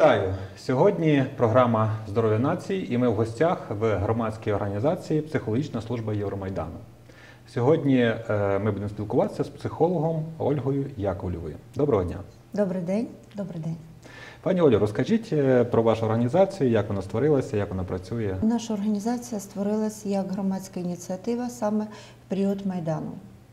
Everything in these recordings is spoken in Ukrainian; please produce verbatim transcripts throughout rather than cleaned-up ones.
Вітаю! Сьогодні програма «Здоров'я нації» і ми в гостях в громадській організації «Психологічна служба Євромайдану». Сьогодні ми будемо спілкуватися з психологом Ольгою Яковлєвою. Доброго дня! Добрий день. Добрий день. Пані Олю, розкажіть про вашу організацію, як вона створилася, як вона працює. Наша організація створилася як громадська ініціатива саме в період Майдану.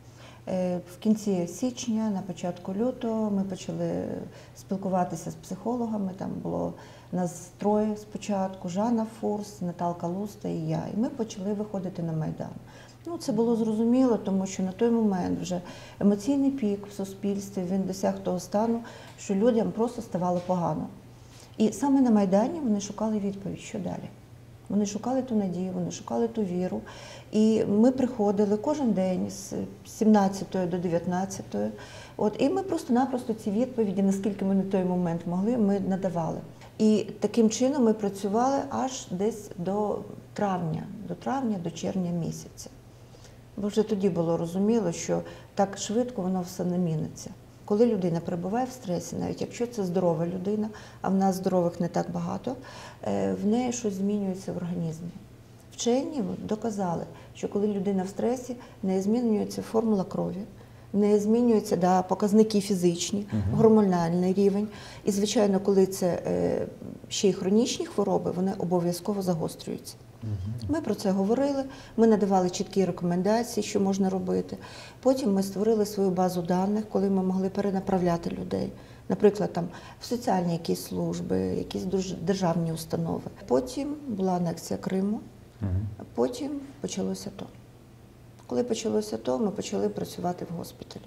В кінці січня, на початку лютого ми почали спілкуватися з психологами. Там було нас троє спочатку: Жанна Фурс, Наталка Луста і я. І ми почали виходити на Майдан. Ну, це було зрозуміло, тому що на той момент вже емоційний пік в суспільстві, він досяг того стану, що людям просто ставало погано. І саме на Майдані вони шукали відповідь, що далі. Вони шукали ту надію, вони шукали ту віру. І ми приходили кожен день з сімнадцятої до дев'ятнадцятої. От, і ми просто-напросто ці відповіді, наскільки ми на той момент могли, ми надавали. І таким чином ми працювали аж десь до травня, до травня, до червня місяця. Бо вже тоді було розуміло, що так швидко воно все не міниться. Коли людина перебуває в стресі, навіть якщо це здорова людина, а в нас здорових не так багато, в неї щось змінюється в організмі. Вчені доказали, що коли людина в стресі, в неї змінюється формула крові, в неї змінюються да, показники фізичні, угу. гормональний рівень. І, звичайно, коли це е, ще й хронічні хвороби, вони обов'язково загострюються. Угу. Ми про це говорили, ми надавали чіткі рекомендації, що можна робити. Потім ми створили свою базу даних, коли ми могли перенаправляти людей. Наприклад, там, в соціальні якісь служби, якісь державні установи. Потім була анексія Криму, угу. потім почалося АТО. Коли почалося АТО, ми почали працювати в госпіталі.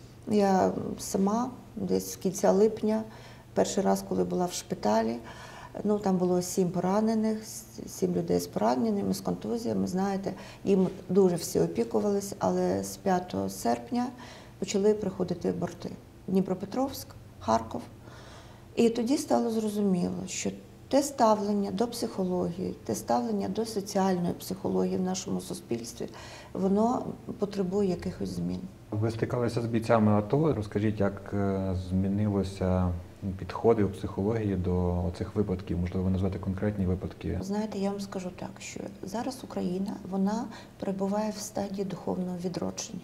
Я сама десь з кінця липня, перший раз, коли була в шпиталі, ну, там було сім поранених, сім людей з пораненнями, з контузіями, знаєте, їм дуже всі опікувалися, але з п'ятого серпня почали приходити борти. Дніпропетровськ, Харків. І тоді стало зрозуміло, що те ставлення до психології, те ставлення до соціальної психології в нашому суспільстві, воно потребує якихось змін. Ви стикалися з бійцями АТО. Розкажіть, як змінилося підходи у психології до цих випадків? Можливо, ви назвати конкретні випадки? Знаєте, я вам скажу так, що зараз Україна, вона перебуває в стадії духовного відродження.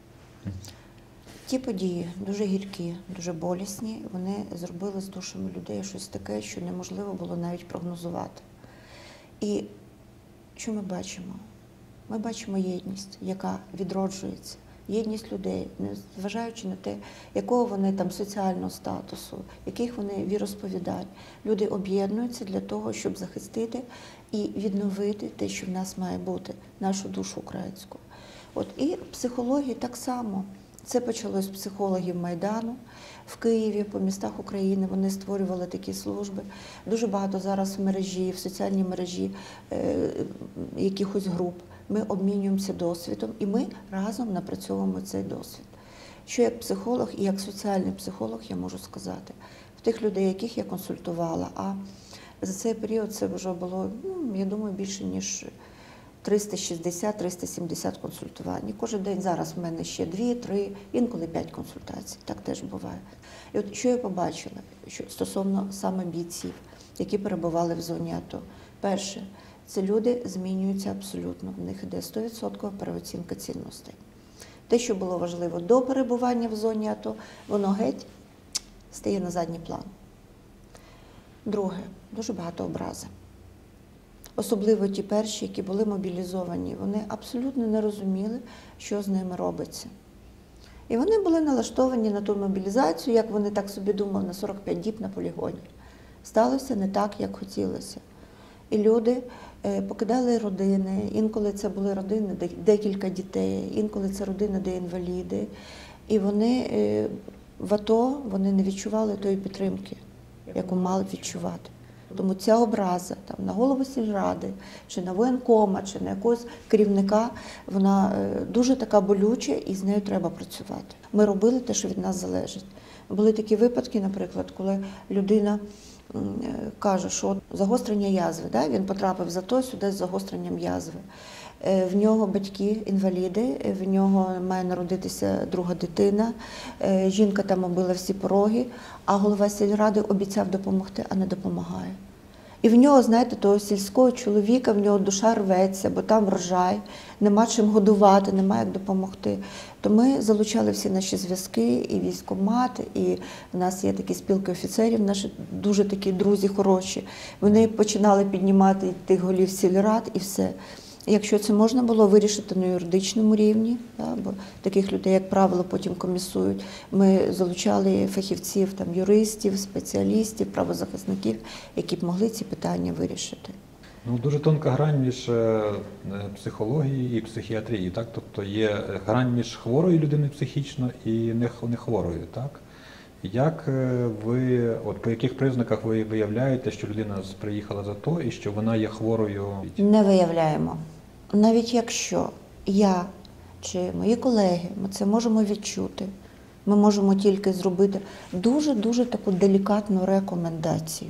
Ті події, дуже гіркі, дуже болісні, вони зробили з душами людей щось таке, що неможливо було навіть прогнозувати. І що ми бачимо? Ми бачимо єдність, яка відроджується. Єдність людей, незважаючи на те, якого вони там соціального статусу, яких вони віросповідань. Люди об'єднуються для того, щоб захистити і відновити те, що в нас має бути, нашу душу українську. От і психологія так само. Це почалось з психологів Майдану в Києві, по містах України. Вони створювали такі служби. Дуже багато зараз в мережі, в соціальній мережі е, якихось груп. Ми обмінюємося досвідом і ми разом напрацьовуємо цей досвід. Що як психолог і як соціальний психолог я можу сказати? В тих людей, яких я консультувала, а за цей період це вже було, ну, я думаю, більше ніж триста шістдесят - триста сімдесят консультувань. І кожен день зараз в мене ще дві, три, інколи п'ять консультацій. Так теж буває. І от що я побачила що стосовно саме бійців, які перебували в зоні АТО. Перше, це люди змінюються абсолютно. В них іде сто відсотків переоцінка цінностей. Те, що було важливо до перебування в зоні АТО, воно геть стає на задній план. Друге, дуже багато образи. Особливо ті перші, які були мобілізовані, вони абсолютно не розуміли, що з ними робиться. І вони були налаштовані на ту мобілізацію, як вони так собі думали, на сорок п'ять діб на полігоні. Сталося не так, як хотілося. І люди покидали родини, інколи це були родини, де декілька дітей, інколи це родини, де інваліди. І вони в АТО вони не відчували тої підтримки, яку мали відчувати. Тому ця образа там, на голову сільради, чи на воєнкома, чи на якогось керівника, вона дуже така болюча і з нею треба працювати. Ми робили те, що від нас залежить. Були такі випадки, наприклад, коли людина каже, що загострення язви, да? Він потрапив за то сюди з загостренням язви. Е, В нього батьки інваліди, е, в нього має народитися друга дитина, е, жінка там оббила всі пороги, а голова сільради обіцяв допомогти, а не допомагає. І в нього, знаєте, того сільського чоловіка, в нього душа рветься, бо там врожай, нема чим годувати, нема як допомогти. То ми залучали всі наші зв'язки, і військкомат, і в нас є такі спілки офіцерів, наші дуже такі друзі хороші. Вони починали піднімати тих голів сільрад і все. Якщо це можна було вирішити на юридичному рівні, да, бо таких людей, як правило, потім комісують, ми залучали фахівців, там, юристів, спеціалістів, правозахисників, які б могли ці питання вирішити. Ну, дуже тонка грань між е, психологією і психіатрією, так? Тобто є грань між хворою людиною психічно і не х- не хворою, так? Як е, ви, от по яких признаках ви виявляєте, що людина з- приїхала за то і що вона є хворою? Не виявляємо. Навіть якщо я чи мої колеги, ми це можемо відчути, ми можемо тільки зробити дуже-дуже таку делікатну рекомендацію.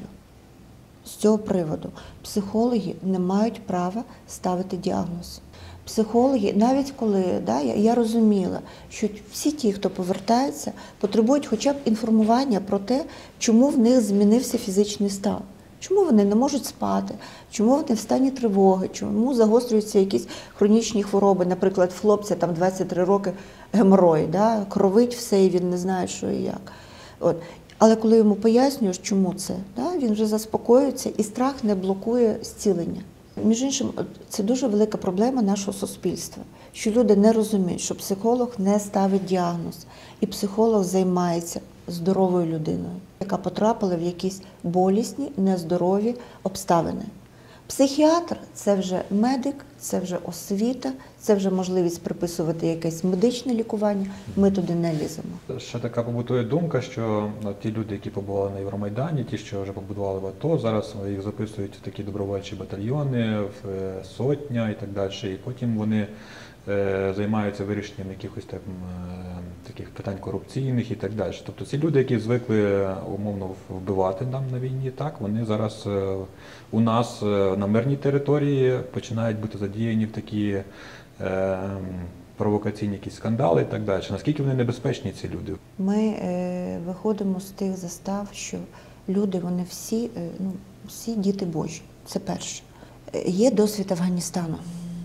З цього приводу психологи не мають права ставити діагноз. Психологи, навіть коли да, я, я розуміла, що всі ті, хто повертається, потребують хоча б інформування про те, чому в них змінився фізичний стан. Чому вони не можуть спати, чому вони в стані тривоги, чому загострюються якісь хронічні хвороби, наприклад, в хлопця там двадцять три роки геморой, да, кровить все і він не знає, що і як. От. Але коли йому пояснюєш, чому це, да, він вже заспокоюється і страх не блокує зцілення. Між іншим, от це дуже велика проблема нашого суспільства, що люди не розуміють, що психолог не ставить діагноз, і психолог займається здоровою людиною, яка потрапила в якісь болісні, нездорові обставини. Психіатр – це вже медик, це вже освіта, це вже можливість приписувати якесь медичне лікування, ми туди не ліземо. Ще така побутує думка, що ну, ті люди, які побували на Євромайдані, ті, що вже побудували в АТО, зараз їх записують в такі добровольчі батальйони, в е, сотня і так далі, і потім вони е, займаються вирішенням якихось там е, таких питань корупційних і так далі. Тобто ці люди, які звикли умовно вбивати нам на війні, так, вони зараз е, у нас е, на мирній території починають бути задіяні в такі е, провокаційні якісь скандали і так далі. Наскільки вони небезпечні, ці люди? Ми е, виходимо з тих застав, що люди, вони всі, е, ну, всі діти Божі. Це перше. Е, Є досвід Афганістану.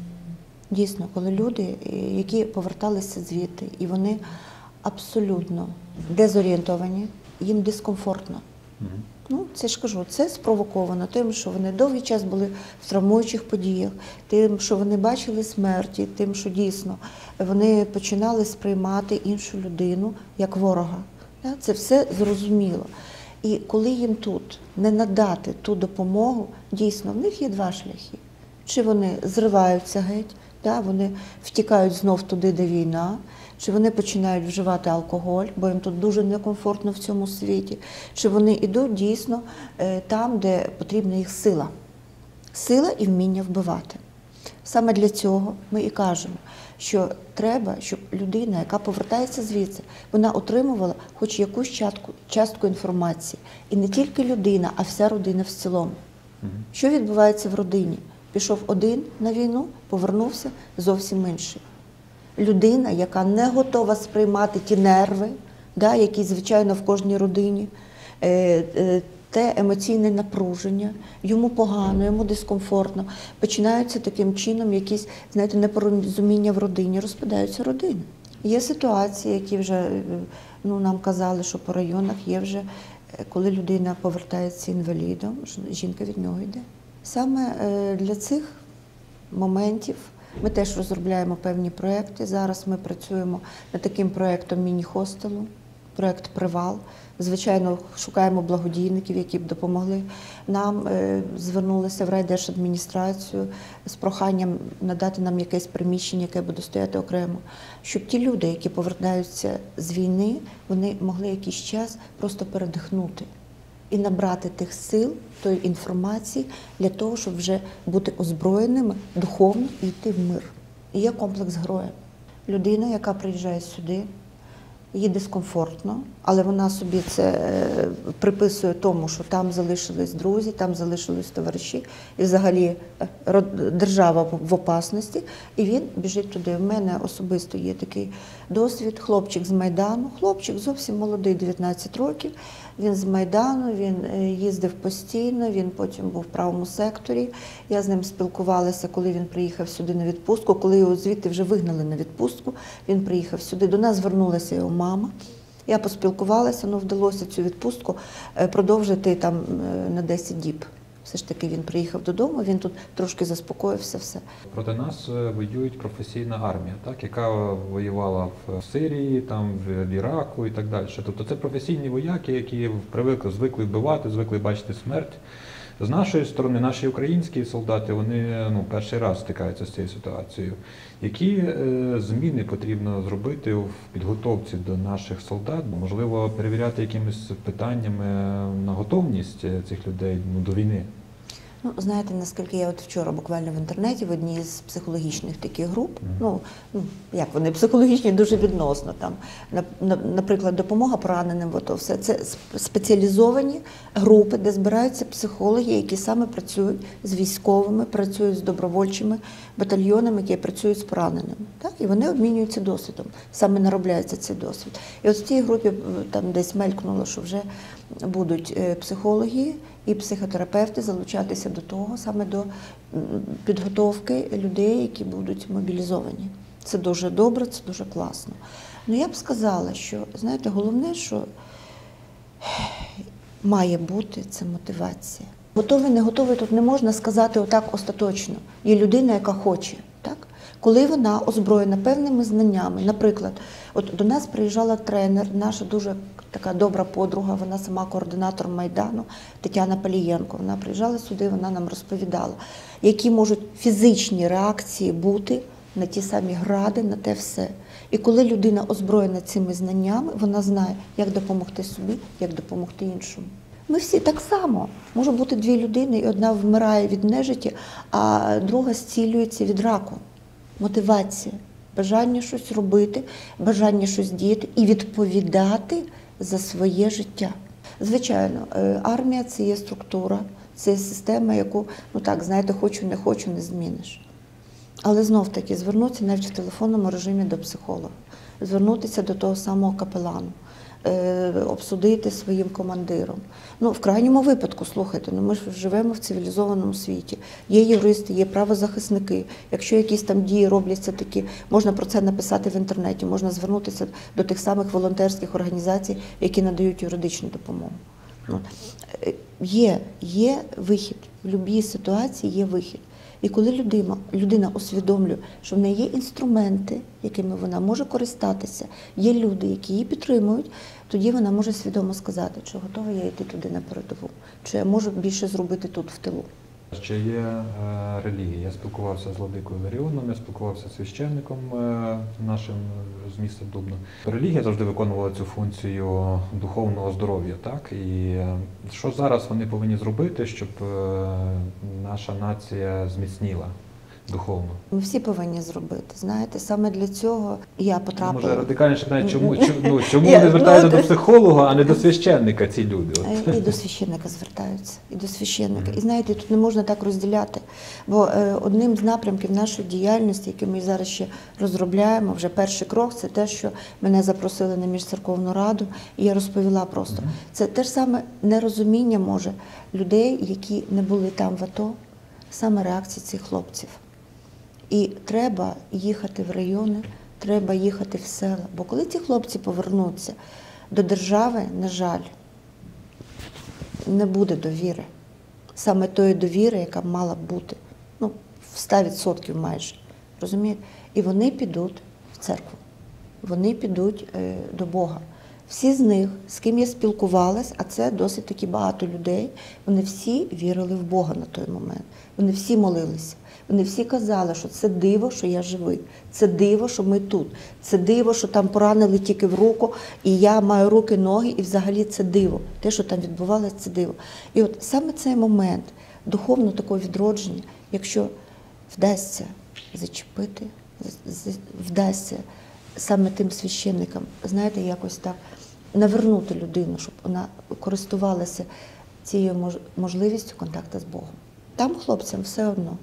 Дійсно, коли люди, е, які поверталися звідти, і вони абсолютно дезорієнтовані, їм дискомфортно. Мгм. Ну, це ж кажу, це спровоковано тим, що вони довгий час були в травмуючих подіях, тим, що вони бачили смерті, тим, що дійсно вони починали сприймати іншу людину як ворога. Да, це все зрозуміло. І коли їм тут не надати ту допомогу, дійсно, в них є два шляхи. Чи вони зриваються геть, да, вони втікають знов туди, де війна, чи вони починають вживати алкоголь, бо їм тут дуже некомфортно в цьому світі, чи вони йдуть дійсно е, там, де потрібна їх сила. Сила і вміння вбивати. Саме для цього ми і кажемо, що треба, щоб людина, яка повертається звідси, вона отримувала хоч якусь частку, частку інформації. І не тільки людина, а вся родина в цілому. Мгм. Що відбувається в родині? Пішов один на війну, повернувся зовсім інший. Людина, яка не готова сприймати ті нерви, да, які, звичайно, в кожній родині, е, е, те емоційне напруження, йому погано, йому дискомфортно. Починаються таким чином якісь, знаєте, непорозуміння в родині, розпадаються родини. Є ситуації, які вже, е, ну, нам казали, що по районах є вже, е, коли людина повертається інвалідом, жінка від нього йде. Саме е, для цих моментів ми теж розробляємо певні проекти. Зараз ми працюємо над таким проектом міні-хостелу, проект «Привал». Звичайно, шукаємо благодійників, які б допомогли нам. Е, Звернулися в райдержадміністрацію з проханням надати нам якесь приміщення, яке буде стояти окремо, щоб ті люди, які повертаються з війни, вони могли якийсь час просто передихнути і набрати тих сил, тої інформації для того, щоб вже бути озброєними духовно і йти в мир. І є комплекс героя. Людина, яка приїжджає сюди, їй дискомфортно, але вона собі це е, приписує тому, що там залишились друзі, там залишились товариші, і взагалі е, род- держава в в опасності, і він біжить туди. У мене особисто є такий досвід. Хлопчик з Майдану, хлопчик зовсім молодий, дев'ятнадцять років, він з Майдану, він е, їздив постійно, він потім був в правому секторі. Я з ним спілкувалася, коли він приїхав сюди на відпустку, коли його звідти вже вигнали на відпустку, він приїхав сюди. До нас звернулася його мама. Я поспілкувалася, ну вдалося цю відпустку е, продовжити там е, на десять діб. Все ж таки він приїхав додому, він тут трошки заспокоївся, все. Проти нас е, воюють професійна армія, так, яка воювала в Сирії, там, в Іраку і так далі. Тобто це професійні вояки, які привикли, звикли вбивати, звикли бачити смерть. З нашої сторони, наші українські солдати, вони ну, перший раз стикаються з цією ситуацією. Які е, зміни потрібно зробити в підготовці до наших солдат? Можливо, перевіряти якимись питаннями на готовність цих людей ну, до війни? Ну, знаєте, наскільки я от вчора буквально в інтернеті в одній з психологічних таких груп, mm-hmm. ну, ну, як вони, психологічні дуже відносно, там, на, на, наприклад, допомога пораненим, ото все. Це спеціалізовані групи, де збираються психологи, які саме працюють з військовими, працюють з добровольчими батальйонами, які працюють з пораненими. Так? І вони обмінюються досвідом, саме наробляється цей досвід. І от в цій групі там десь мелькнуло, що вже будуть психологи і психотерапевти залучатися до того, саме до підготовки людей, які будуть мобілізовані. Це дуже добре, це дуже класно. Ну я б сказала, що, знаєте, головне, що має бути, це мотивація. Готовий, не готовий, тут не можна сказати отак остаточно. Є людина, яка хоче, так? Коли вона озброєна певними знаннями, наприклад, от до нас приїжджала тренер, наша дуже така добра подруга, вона сама координатор Майдану, Тетяна Палієнко. Вона приїжджала сюди, вона нам розповідала, які можуть фізичні реакції бути на ті самі гради, на те все. І коли людина озброєна цими знаннями, вона знає, як допомогти собі, як допомогти іншому. Ми всі так само. Може бути дві людини, і одна вмирає від нежиті, а друга зцілюється від раку. Мотивація, бажання щось робити, бажання щось діяти і відповідати за своє життя. Звичайно, армія – це є структура, це є система, яку, ну так, знаєте, хочу, не хочу, не зміниш. Але знов-таки звернутися навіть в телефонному режимі до психолога, звернутися до того самого капелану, обсудити своїм командиром. Ну, в крайньому випадку, слухайте, ну ми ж живемо в цивілізованому світі. Є юристи, є правозахисники. Якщо якісь там дії робляться такі, можна про це написати в інтернеті, можна звернутися до тих самих волонтерських організацій, які надають юридичну допомогу. Ну, є, є вихід. В будь-якій ситуації є вихід. І коли людина, людина усвідомлює, що в неї є інструменти, якими вона може користатися, є люди, які її підтримують, тоді вона може свідомо сказати, чи готова я йти туди на передову, чи я можу більше зробити тут, в тилу. Ще є е, релігія. Я спілкувався з владикою Ларіоном, я спілкувався з священником е, нашим з міста Дубно. Релігія завжди виконувала цю функцію духовного здоров'я, так? І е, що зараз вони повинні зробити, щоб е, наша нація зміцніла духовно? Ми всі повинні зробити. Знаєте, саме для цього я потрапила. Може радикальніше навіть чому, чому, чому вони звертаються до психолога, а не до священника ці люди? От. І до священника звертаються, і до священника. І знаєте, тут не можна так розділяти, бо е, одним з напрямків нашої діяльності, який ми зараз ще розробляємо, вже перший крок, це те, що мене запросили на міжцерковну раду, і я розповіла просто. Це те ж саме нерозуміння, може, людей, які не були там в АТО, саме реакції цих хлопців. І треба їхати в райони, треба їхати в села. Бо коли ці хлопці повернуться до держави, на жаль, не буде довіри. Саме тої довіри, яка мала б бути. Ну, в сто відсотків майже. Розумієте? І вони підуть в церкву. Вони підуть е, до Бога. Всі з них, з ким я спілкувалась, а це досить таки багато людей, вони всі вірили в Бога на той момент. Вони всі молилися. Вони всі казали, що це диво, що я живий. Це диво, що ми тут. Це диво, що там поранили тільки в руку, і я маю руки, ноги, і взагалі це диво. Те, що там відбувалося, це диво. І от саме цей момент духовного такого відродження, якщо вдасться зачепити, вдасться саме тим священникам, знаєте, якось так навернути людину, щоб вона користувалася цією мож- можливістю контакту з Богом. Там хлопцям все одно,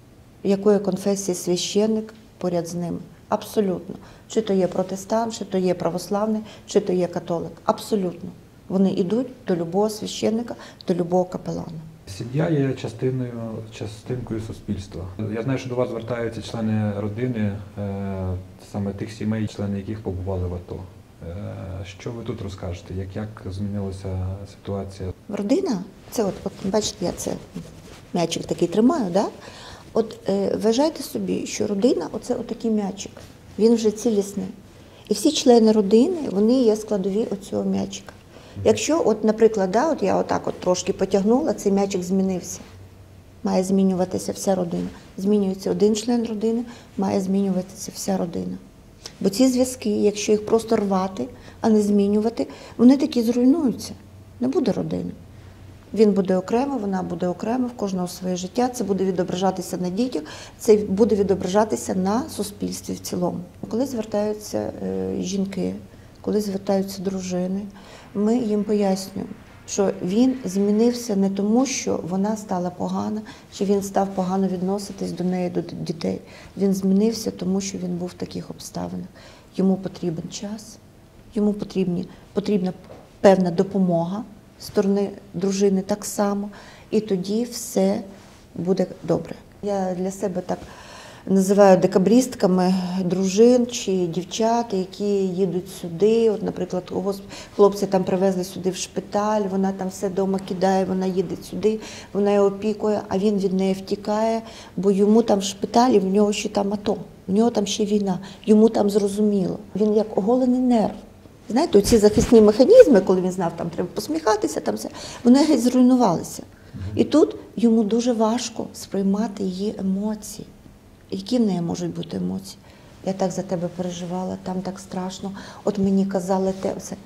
якої конфесії священник поряд з ними. Абсолютно. Чи то є протестант, чи то є православний, чи то є католик. Абсолютно. Вони йдуть до любого священника, до любого капелана. Сім'я є частиною, частинкою суспільства. Я знаю, що до вас звертаються члени родини, е, саме тих сімей, члени яких побували в АТО. Е, Що ви тут розкажете? Як, як змінилася ситуація? Родина, це от, от бачите, я це м'ячик такий тримаю, да? От е, вважайте собі, що родина оце отакий м'ячик. Він вже цілісний. І всі члени родини, вони є складові оцього м'ячика. Якщо, от, наприклад, да, от я отак от трошки потягнула, цей м'ячик змінився. Має змінюватися вся родина. Змінюється один член родини, має змінюватися вся родина. Бо ці зв'язки, якщо їх просто рвати, а не змінювати, вони такі зруйнуються. Не буде родини. Він буде окремо, вона буде окремо, в кожного своє життя. Це буде відображатися на дітях, це буде відображатися на суспільстві в цілому. Коли звертаються е, жінки, коли звертаються дружини, ми їм пояснюємо, що він змінився не тому, що вона стала погана, чи він став погано відноситись до неї, до дітей. Він змінився тому, що він був в таких обставинах. Йому потрібен час, йому потрібні, потрібна певна допомога з сторони дружини так само, і тоді все буде добре. Я для себе так називаю декабристками дружин чи дівчат, які їдуть сюди. От, наприклад, хлопці там привезли сюди в шпиталь, вона там все вдома кидає, вона їде сюди, вона його опікує, а він від неї втікає, бо йому там в шпиталі, в нього ще там АТО, в нього там ще війна, йому там зрозуміло. Він як оголений нерв. Знаєте, оці захисні механізми, коли він знав, там треба посміхатися, там все, вони геть зруйнувалися. І тут йому дуже важко сприймати її емоції. Які в неї можуть бути емоції? Я так за тебе переживала, там так страшно, от мені казали те, все.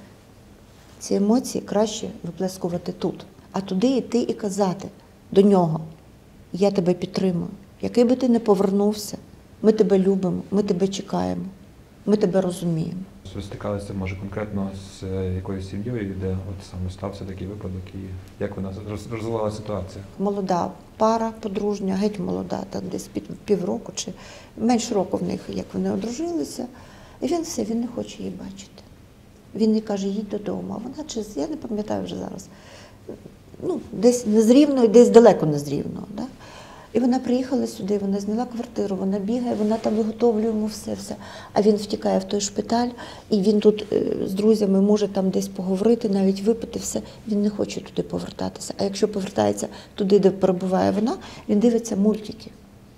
Ці емоції краще виплескувати тут, а туди йти і казати до нього: я тебе підтримую, який би ти не повернувся, ми тебе любимо, ми тебе чекаємо, ми тебе розуміємо. Ви стикалися, може, конкретно з якоюсь сім'єю, де от саме стався такий випадок, і як вона роз- розвивала ситуація? Молода пара подружня, геть молода, так десь під півроку чи менше року в них, як вони одружилися. І він все, він не хоче її бачити. Він їй каже: їдь додому, а вона чи, я не пам'ятаю вже зараз, ну, десь не з Рівного, десь далеко не з Рівного. Да? І вона приїхала сюди, вона зняла квартиру, вона бігає, вона там виготовлює йому все-все. А він втікає в той шпиталь, і він тут е, з друзями може там десь поговорити, навіть випити все. Він не хоче туди повертатися. А якщо повертається туди, де перебуває вона, він дивиться мультики.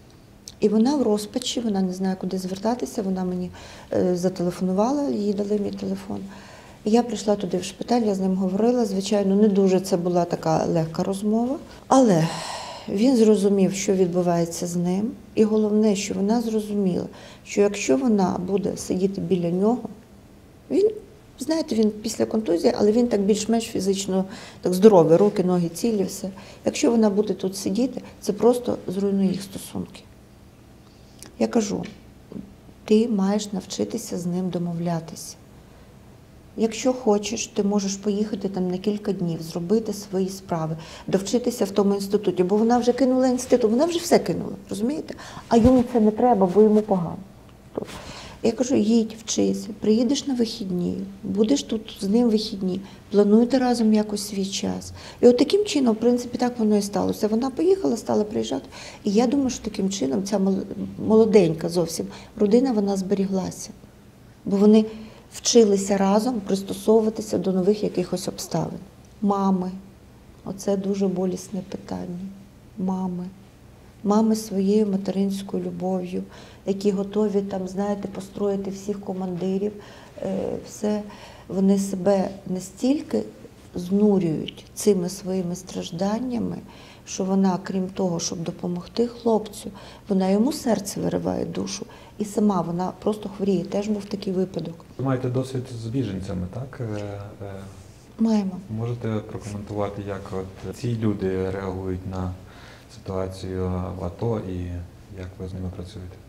І вона в розпачі, вона не знає, куди звертатися, вона мені е, зателефонувала, їй дали мій телефон. І я прийшла туди в шпиталь, я з ним говорила. Звичайно, не дуже це була така легка розмова, але він зрозумів, що відбувається з ним, і головне, що вона зрозуміла, що якщо вона буде сидіти біля нього, він, знаєте, він після контузії, але він так більш-менш фізично так здоровий, руки, ноги цілі, все. Якщо вона буде тут сидіти, це просто зруйнує їх стосунки. Я кажу, ти маєш навчитися з ним домовлятися. Якщо хочеш, ти можеш поїхати там на кілька днів, зробити свої справи, довчитися в тому інституті, бо вона вже кинула інститут, вона вже все кинула, розумієте? А йому це не треба, бо йому погано. Я кажу, їдь, вчися, приїдеш на вихідні, будеш тут з ним вихідні, плануйте разом якось свій час. І от таким чином, в принципі, так воно і сталося. Вона поїхала, стала приїжджати, і я думаю, що таким чином ця молоденька зовсім родина, вона зберіглася. Бо вони вчилися разом пристосовуватися до нових якихось обставин. Мами. Оце дуже болісне питання. Мами. Мами своєю материнською любов'ю, які готові там, знаєте, построїти всіх командирів. Все, вони себе настільки знурюють цими своїми стражданнями, що вона, крім того, щоб допомогти хлопцю, вона йому серце вириває душу. І сама вона просто хворіє. Теж був такий випадок. Ви маєте досвід з біженцями, так? Маємо. Можете прокоментувати, як от ці люди реагують на ситуацію в АТО і як ви з ними працюєте?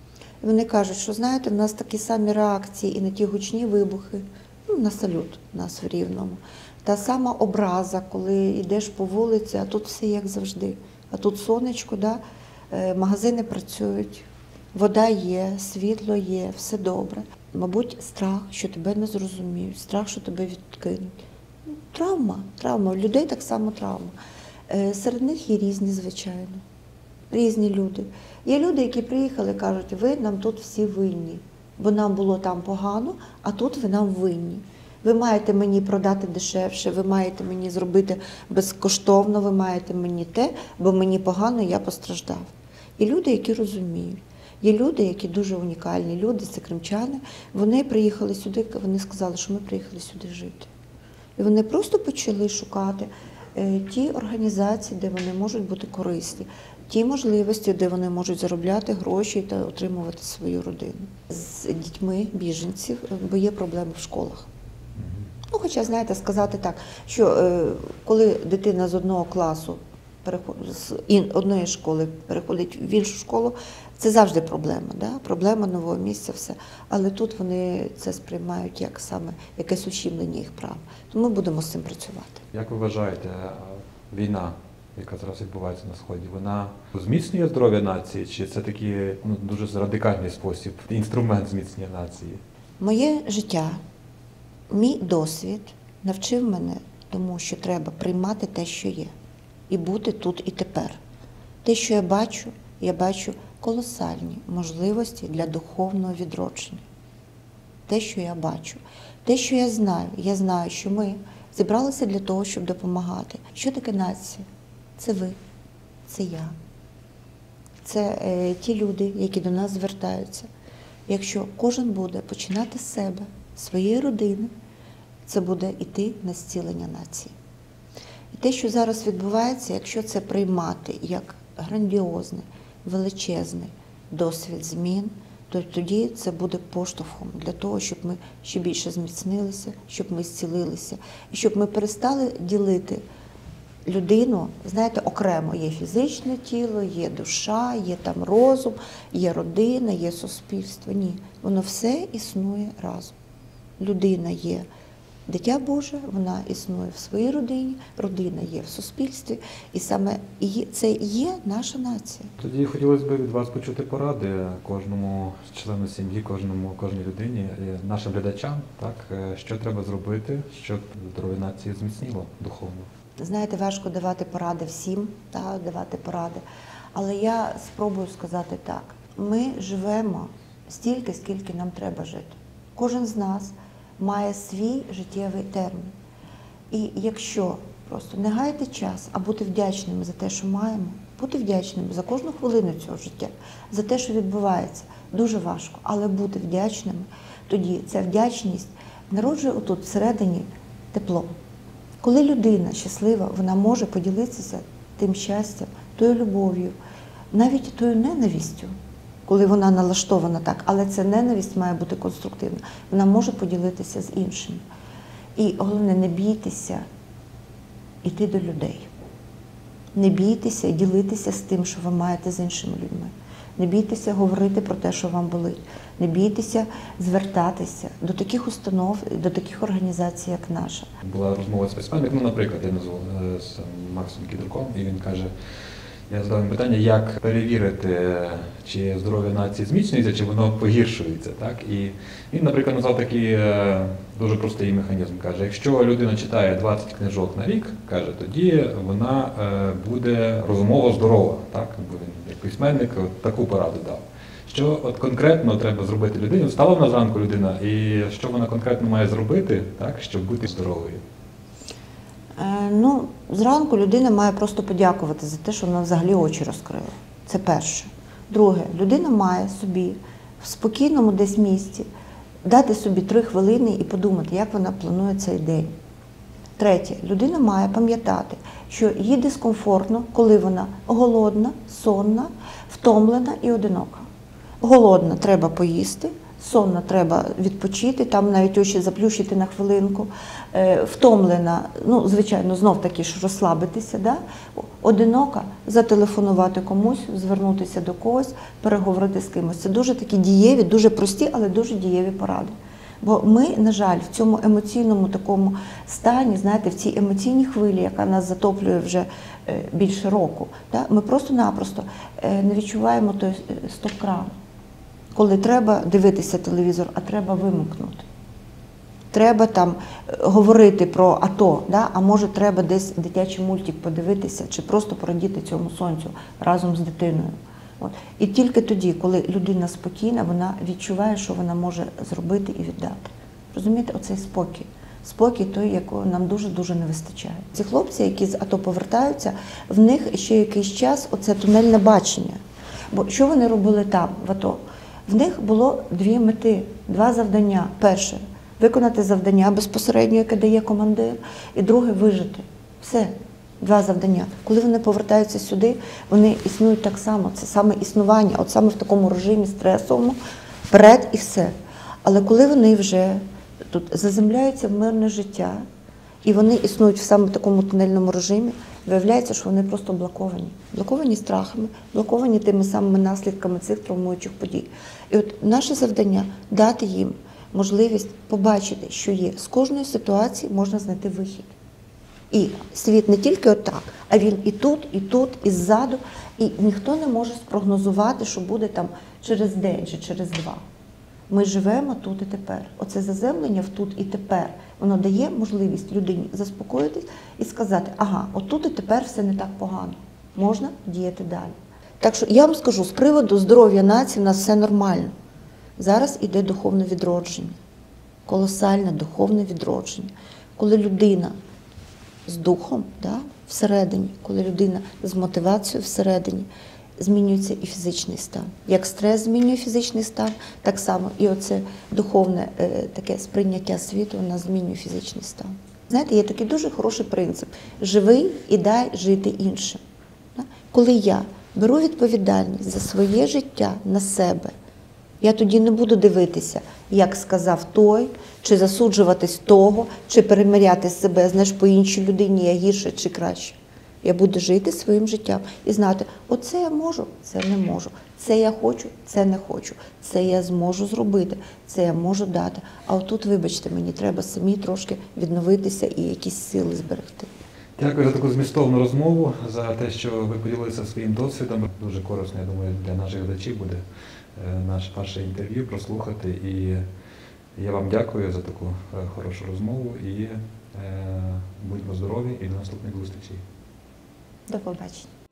І вони кажуть, що знаєте, в нас такі самі реакції і на ті гучні вибухи, ну, на салют у нас в Рівному. Та сама образа, коли йдеш по вулиці, а тут все як завжди. А тут сонечко, да? Е, магазини працюють, вода є, світло є, все добре. Мабуть, страх, що тебе не зрозуміють, страх, що тебе відкинуть. Ну, травма, травма. У людей так само травма. Е, серед них є різні, звичайно. Різні люди. Є люди, які приїхали і кажуть, ви нам тут всі винні, бо нам було там погано, а тут ви нам винні. Ви маєте мені продати дешевше, ви маєте мені зробити безкоштовно, ви маєте мені те, бо мені погано, я постраждав. І люди, які розуміють. Є люди, які дуже унікальні люди, це кримчани, вони приїхали сюди, вони сказали, що ми приїхали сюди жити. І вони просто почали шукати е, ті організації, де вони можуть бути корисні, ті можливості, де вони можуть заробляти гроші та отримувати свою родину. З дітьми біженців, бо є проблеми в школах. Ну, хоча, знаєте, сказати так, що е, коли дитина з одного класу, переходить, з ін, одної школи переходить в іншу школу, це завжди проблема, да? Проблема нового місця, все. Але тут вони це сприймають як саме якесь ущемлення їх прав. Тому ми будемо з цим працювати. Як ви вважаєте, війна, яка зараз відбувається на Сході, вона зміцнює здоров'я нації, чи це такий ну, дуже радикальний спосіб, інструмент зміцнення нації? Моє життя, мій досвід навчив мене тому, що треба приймати те, що є, і бути тут і тепер. Те, що я бачу, я бачу колосальні можливості для духовного відродження. Те, що я бачу, те, що я знаю, я знаю, що ми зібралися для того, щоб допомагати. Що таке нація? Це ви, це я, це е, ті люди, які до нас звертаються. Якщо кожен буде починати з себе, своєї родини, це буде йти на зцілення нації. І те, що зараз відбувається, якщо це приймати як грандіозний, величезний досвід змін, то тоді це буде поштовхом для того, щоб ми ще більше зміцнилися, щоб ми зцілилися, і щоб ми перестали ділити людину, знаєте, окремо. Є фізичне тіло, є душа, є там розум, є родина, є суспільство. Ні, воно все існує разом. Людина є дитя Боже, вона існує в своїй родині, родина є в суспільстві, і саме це є наша нація. Тоді хотілося б від вас почути поради кожному члену сім'ї, кожному, кожній людині, нашим глядачам, так, що треба зробити, щоб здоров'я нації зміцніло духовно. Знаєте, важко давати поради всім, так, давати поради, але я спробую сказати так. Ми живемо стільки, скільки нам треба жити. Кожен з нас має свій життєвий термін. І якщо просто не гаяти час, а бути вдячними за те, що маємо, бути вдячними за кожну хвилину цього життя, за те, що відбувається, дуже важко, але бути вдячними, тоді ця вдячність народжує отут всередині тепло. Коли людина щаслива, вона може поділитися тим щастям, тою любов'ю, навіть тою ненавистю, коли вона налаштована так, але ця ненависть має бути конструктивна. Вона може поділитися з іншими. І головне, не бійтеся йти до людей. Не бійтеся ділитися з тим, що ви маєте з іншими людьми. Не бійтеся говорити про те, що вам болить. Не бійтеся звертатися до таких установ, до таких організацій, як наша. Була розмова з письменником, ну, наприклад, я назвав з Максом Кідруком, і він каже, я задав йому питання, як перевірити, чи здоров'я нації зміцнюється, чи воно погіршується. Так? І він, наприклад, назвав такий дуже простий механізм. Каже, якщо людина читає двадцять книжок на рік, каже, тоді вона буде розумово здорова. Так? Бо він, як письменник, от таку пораду дав. Що от конкретно треба зробити людині? Встала вона зранку людина, і що вона конкретно має зробити, так, щоб бути здоровою? Е, ну, зранку людина має просто подякувати за те, що вона взагалі очі розкрила. Це перше. Друге, людина має собі в спокійному десь місці дати собі три хвилини і подумати, як вона планує цей день. Третє, людина має пам'ятати, що їй дискомфортно, коли вона голодна, сонна, втомлена і одинока. Голодна – треба поїсти, сонна, треба відпочити, там навіть очі заплющити на хвилинку, е, втомлена, ну, звичайно, знов таки ж розслабитися, да? Одинока, зателефонувати комусь, звернутися до когось, переговорити з кимось. Це дуже такі дієві, дуже прості, але дуже дієві поради. Бо ми, на жаль, в цьому емоційному такому стані, знаєте, в цій емоційній хвилі, яка нас затоплює вже е, більше року, да? Ми просто-напросто е, не відчуваємо той стоп-кран. Коли треба дивитися телевізор, а треба вимкнути. Треба там говорити про АТО, да? А може треба десь дитячий мультик подивитися, чи просто порадіти цьому сонцю разом з дитиною. От. І тільки тоді, коли людина спокійна, вона відчуває, що вона може зробити і віддати. Розумієте, оцей спокій. Спокій той, якого нам дуже-дуже не вистачає. Ці хлопці, які з АТО повертаються, в них ще якийсь час оце тунельне бачення. Бо що вони робили там, в АТО? В них було дві мети, два завдання. Перше – виконати завдання безпосередньо, яке дає командир, і друге – вижити. Все, два завдання. Коли вони повертаються сюди, вони існують так само. Це саме існування, от саме в такому режимі стресовому, вперед і все. Але коли вони вже тут заземляються в мирне життя, і вони існують в саме такому тунельному режимі, виявляється, що вони просто блоковані. Блоковані страхами, блоковані тими самими наслідками цих травмуючих подій. І от наше завдання – дати їм можливість побачити, що є. З кожної ситуації можна знайти вихід. І світ не тільки отак, а він і тут, і тут, і ззаду. І ніхто не може спрогнозувати, що буде там через день чи через два. Ми живемо тут і тепер. Оце заземлення в тут і тепер, воно дає можливість людині заспокоїтись і сказати, ага, отут і тепер все не так погано, можна діяти далі. Так що я вам скажу, з приводу здоров'я нації в нас все нормально. Зараз іде духовне відродження, колосальне духовне відродження. Коли людина з духом, да, всередині, коли людина з мотивацією всередині, змінюється і фізичний стан. Як стрес змінює фізичний стан, так само і оце духовне е, таке сприйняття світу, воно змінює фізичний стан. Знаєте, є такий дуже хороший принцип – живи і дай жити іншим. Да? Коли я беру відповідальність за своє життя на себе, я тоді не буду дивитися, як сказав той, чи засуджуватись того, чи перемиряти себе, знаєш, по іншій людині, я гірше чи краще. Я буду жити своїм життям і знати, оце я можу, це не можу, це я хочу, це не хочу, це я зможу зробити, це я можу дати. А отут, вибачте, мені треба самі трошки відновитися і якісь сили зберегти. Дякую за таку змістовну розмову, за те, що ви поділилися своїм досвідом. Дуже корисно, я думаю, для наших глядачів буде наше ваше інтерв'ю прослухати. І я вам дякую за таку хорошу розмову і будьмо здорові і до наступних зустрічей. До побачення.